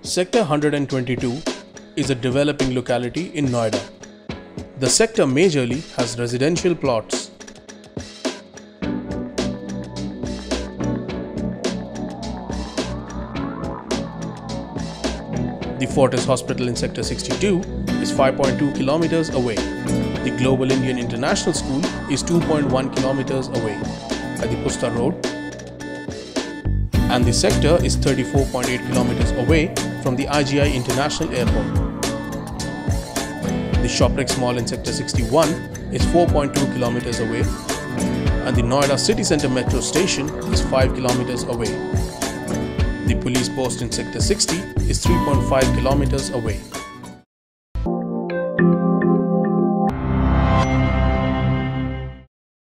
Sector 122 is a developing locality in Noida. The sector majorly has residential plots. The Fortis Hospital in Sector 62 is 5.2 kilometers away. The Global Indian International School is 2.1 kilometers away at the Pusta Road, and the sector is 34.8 kilometers away from the IGI International Airport. The Shoprix Mall in Sector 61 is 4.2 kilometers away, and the Noida City Centre Metro Station is 5 kilometers away. The police post in Sector 60 is 3.5 kilometers away.